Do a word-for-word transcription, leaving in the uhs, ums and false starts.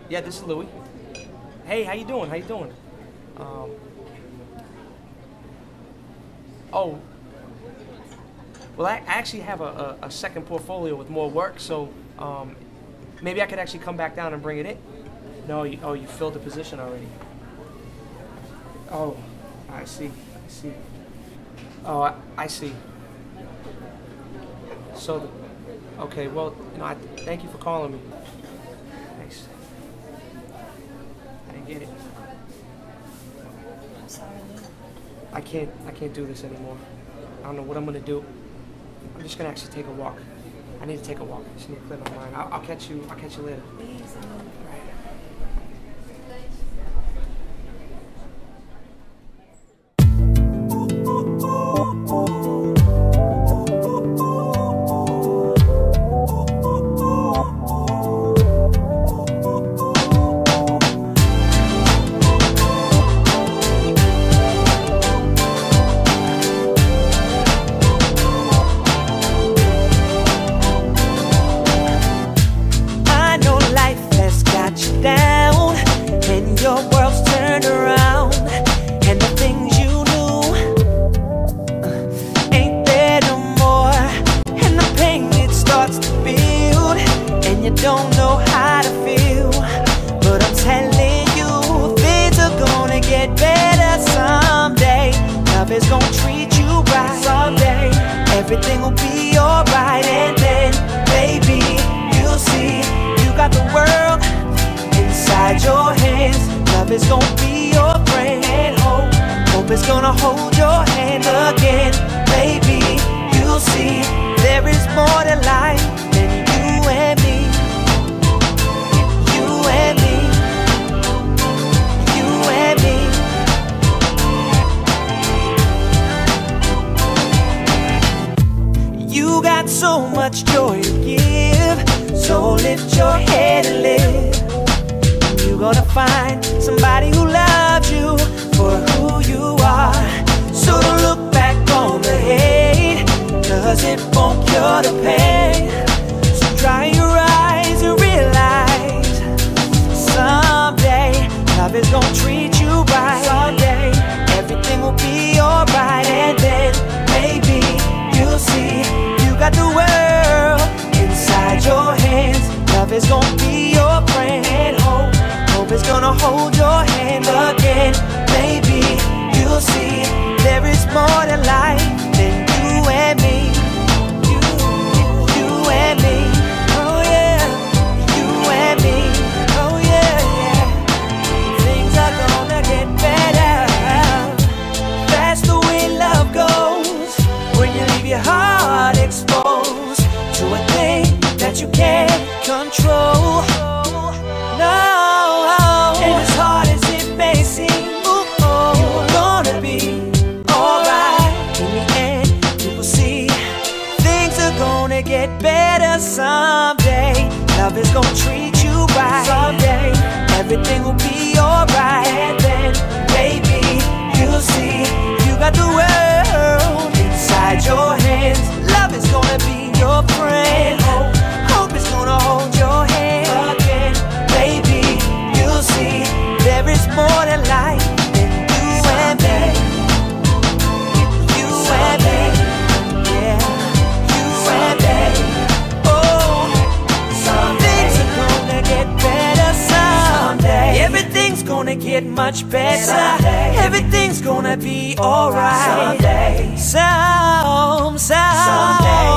Yeah, this is Louie. Hey, how you doing? How you doing? Um, oh, well, I actually have a, a, a second portfolio with more work, so um, maybe I could actually come back down and bring it in. No, you, oh, you filled the position already. Oh, I see. I see. Oh, I, I see. So, the, okay, well, you know, I, thank you for calling me. Thanks. I didn't get it. I'm sorry, Lou. I can't, I can't do this anymore. I don't know what I'm gonna do. I'm just gonna actually take a walk. I need to take a walk. I just need to clear my mind. I'll, I'll catch you. I'll catch you later. Please, Lou. Don't know how to feel, but I'm telling you, things are gonna get better someday. Love is gonna treat you right someday. Everything will be alright, and then, baby, you'll see you got the world inside your hands. Love is gonna be your friend, and hope, hope is gonna hold your hand again. Baby, you'll see there is more to life than you and me. You got so much joy to give, so lift your head and live. You're gonna find somebody who loves you for who you are. So don't look back on the hate, cause it won't cure the pain. So dry your eyes and realize someday love is gonna treat you right. Someday everything will be alright, and then maybe you'll see you got the world inside your hands. Love is gonna be your friend, and hope, hope is gonna hold your hand again. Baby, you'll see there is more to life than you and me. You, you and me. Oh yeah, you and me. Oh yeah, yeah. Things are gonna get better. That's the way love goes, when you leave your heart exposed to a thing that you can't control. No, and as hard as it may seem, you're gonna be alright. In the end, you will see things are gonna get better someday. Love is gonna treat you right someday. Everything will be alright, and then, baby, you'll see you got the world inside your hands. Love is gonna be your friend. Hope, hope is gonna hold your hand again. Baby, you'll see there is more to life than you and me. You and me, yeah. You and me. Oh, some things are gonna get better someday. Everything's gonna get much better. Everything's gonna be alright. Someday, some, some, someday.